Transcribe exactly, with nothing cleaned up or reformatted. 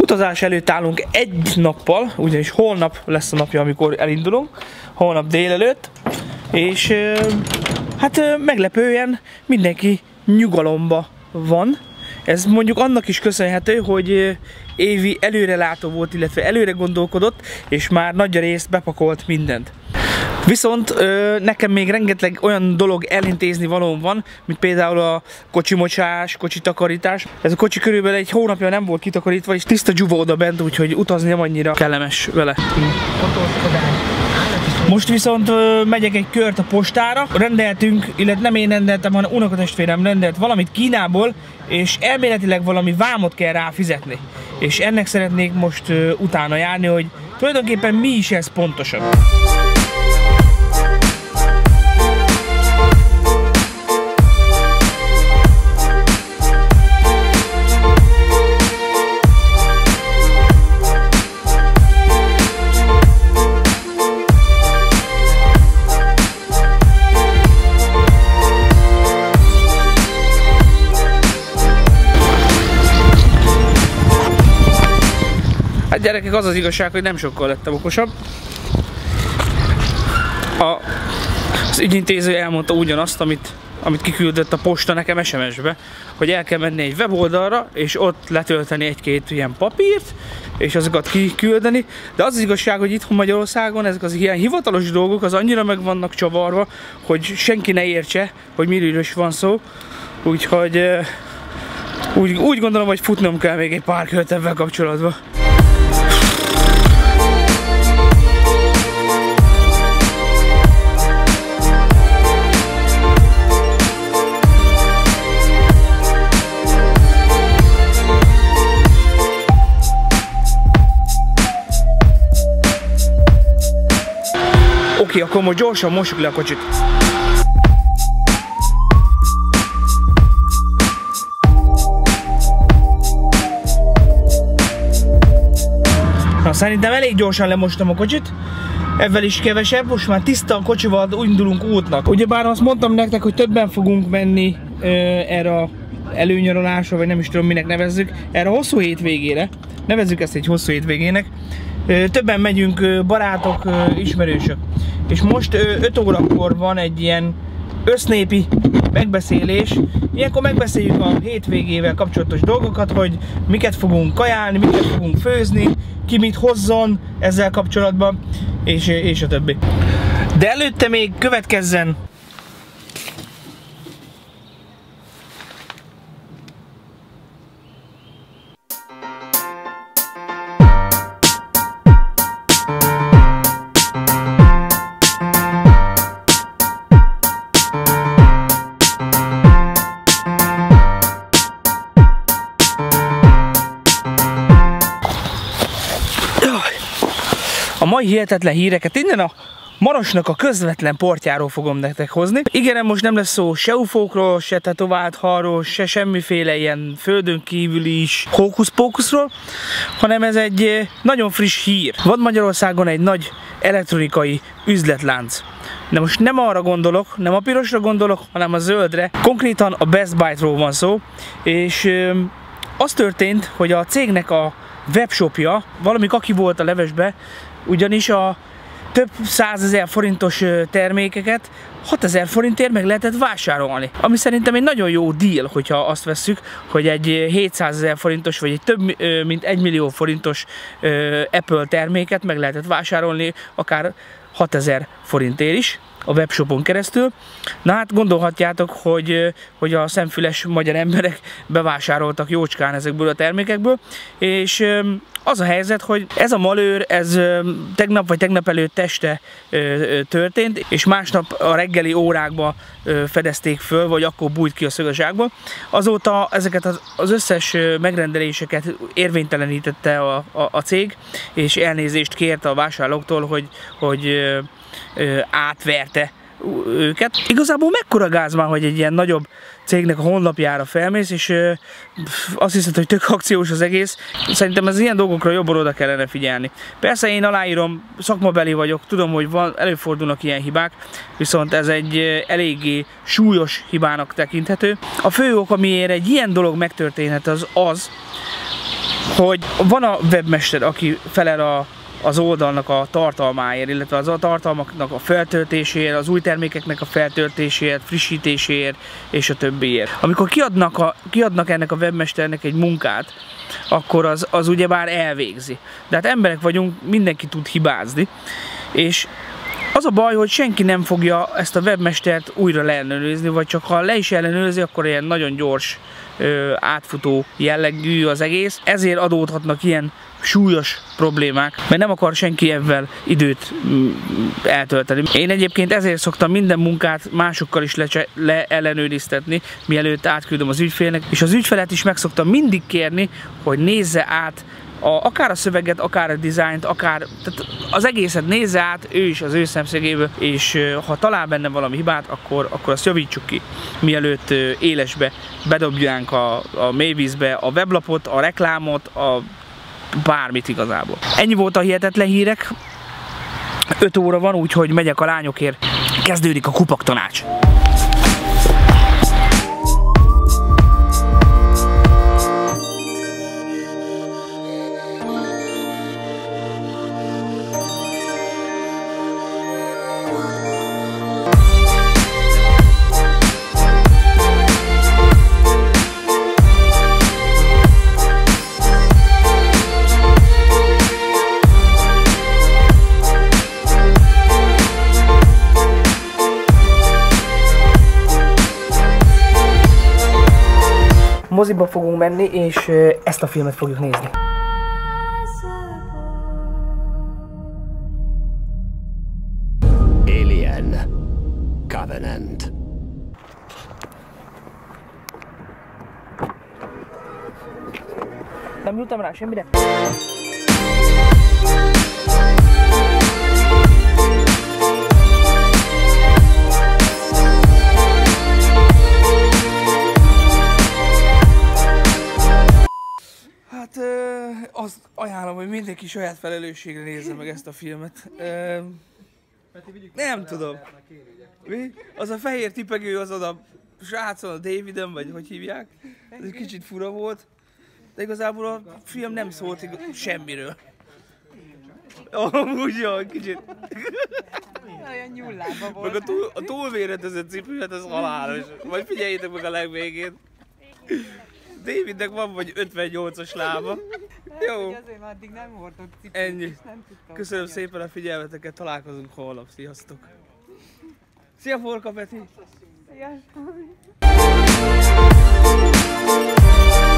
Utazás előtt állunk egy nappal, ugyanis holnap lesz a napja, amikor elindulunk, holnap délelőtt, és hát meglepően mindenki nyugalomba van. Ez mondjuk annak is köszönhető, hogy Évi előrelátó volt, illetve előre gondolkodott, és már nagy részt bepakolt mindent. Viszont nekem még rengeteg olyan dolog elintézni valóm van, mint például a kocsimocsás, kocsitakarítás. Ez a kocsi körülbelül egy hónapja nem volt kitakarítva, és tiszta dzsuva oda bent, úgyhogy utazni nem annyira kellemes vele. Most viszont megyek egy kört a postára, rendeltünk, illetve nem én rendeltem, hanem unokatestvérem rendelt valamit Kínából, és elméletileg valami vámot kell rá fizetni. És ennek szeretnék most utána járni, hogy tulajdonképpen mi is ez pontosan. Hát gyerekek, az az igazság, hogy nem sokkal lettem okosabb. A, az ügyintéző elmondta ugyanazt, amit, amit kiküldött a posta nekem es em es-be, hogy el kell menni egy weboldalra, és ott letölteni egy-két ilyen papírt, és azokat kiküldeni. De az az igazság, hogy itthon Magyarországon ezek az ilyen hivatalos dolgok az annyira meg vannak csavarva, hogy senki ne értse, hogy miről is van szó. Úgyhogy úgy, úgy gondolom, hogy futnom kell még egy pár kört ebben kapcsolatban. Oké, akkor most gyorsan mossuk le a kocsit. Na, szerintem elég gyorsan lemostam a kocsit. Ebben is kevesebb, most már tiszta a kocsival indulunk útnak. Ugyebár azt mondtam nektek, hogy többen fogunk menni ö, erre a előnyaralásra, vagy nem is tudom minek nevezzük, erre a hosszú hétvégére. Nevezzük ezt egy hosszú hétvégének. Ö, többen megyünk, ö, barátok, ö, ismerősök. És most öt órakor van egy ilyen össznépi megbeszélés. Ilyenkor megbeszéljük a hétvégével kapcsolatos dolgokat, hogy miket fogunk kajálni, miket fogunk főzni, ki mit hozzon ezzel kapcsolatban, és, és a többi. De előtte még következzen a mai hihetetlen híreket. Innen a Marosnak a közvetlen partjáról fogom nektek hozni. Igen, most nem lesz szó se ufókról, se tetovált halról, se semmiféle ilyen földön kívüli is hókusz-pókuszról, hanem ez egy nagyon friss hír. Van Magyarországon egy nagy elektronikai üzletlánc. De most nem arra gondolok, nem a pirosra gondolok, hanem a zöldre. Konkrétan a Best Buy-ról van szó, és ö, az történt, hogy a cégnek a webshopja, valami kaki volt a levesbe, ugyanis a több százezer forintos termékeket hatezer forintért meg lehetett vásárolni. Ami szerintem egy nagyon jó deal, hogyha azt vesszük, hogy egy hétszázezer forintos vagy egy több mint egy millió forintos Apple terméket meg lehetett vásárolni akár hatezer forintért is a webshopon keresztül. Na hát gondolhatjátok, hogy, hogy a szemfüles magyar emberek bevásároltak jócskán ezekből a termékekből, és az a helyzet, hogy ez a malőr, ez tegnap vagy tegnap előtt este történt, és másnap a reggeli órákban fedezték föl, vagy akkor bújt ki a szög a zsákból. Azóta ezeket az összes megrendeléseket érvénytelenítette a, a, a cég, és elnézést kérte a vásárlóktól, hogy, hogy átverte őket. Igazából mekkora gáz már, hogy egy ilyen nagyobb cégnek a honlapjára felmész, és ö, azt hiszed, hogy tök akciós az egész. Szerintem ez ilyen dolgokra jobban oda kellene figyelni. Persze én aláírom, szakmabeli vagyok, tudom, hogy van, előfordulnak ilyen hibák, viszont ez egy eléggé súlyos hibának tekinthető. A fő ok, amiért egy ilyen dolog megtörténhet, az az, hogy van a webmester, aki felel a az oldalnak a tartalmáért, illetve az a tartalmaknak a feltöltéséért, az új termékeknek a feltöltéséért, frissítéséért és a többiért. Amikor kiadnak, a, kiadnak ennek a webmesternek egy munkát, akkor az, az ugyebár elvégzi. De hát emberek vagyunk, mindenki tud hibázni, és az a baj, hogy senki nem fogja ezt a webmestert újra leellenőrizni, vagy csak ha le is ellenőrzi, akkor ilyen nagyon gyors, ö, átfutó jellegű az egész. Ezért adódhatnak ilyen súlyos problémák, mert nem akar senki ebben időt eltölteni. Én egyébként ezért szoktam minden munkát másokkal is leellenőriztetni, mielőtt átküldöm az ügyfélnek, és az ügyfelet is meg szoktam mindig kérni, hogy nézze át a, akár a szöveget, akár a dizájnt, akár tehát az egészet nézze át, ő is az ő szemszögéből, és ha talál benne valami hibát, akkor, akkor azt javítsuk ki, mielőtt élesbe bedobjánk a, a mélyvízbe a weblapot, a reklámot, a bármit igazából. Ennyi volt a hihetetlen hírek. öt óra van, úgyhogy megyek a lányokért. Kezdődik a kupaktanács. Moziba fogunk menni, és ezt a filmet fogjuk nézni. Alien Covenant. Nem jutottam rá semmire? Hát azt ajánlom, hogy mindenki saját felelősségre nézze meg ezt a filmet. Nem tudom. Mi? Az a fehér tipegő, az oda srácon, a Davidon, vagy hogy hívják. Ez egy kicsit fura volt. De igazából a film nem szólt semmiről. Amúgy jó, kicsit. Olyan nyullába volt. Meg a, túl, a túlvéredezett cipőt, az halálos. Majd figyeljétek meg a legvégén. Davidnek van vagy ötvennyolcas lába. Jó. Azért már addig nem hordott cipőt. Ennyi. Köszönöm szépen a figyelmeteket, találkozunk holnap. Sziasztok! Szia Forka Peti! Sziasztok!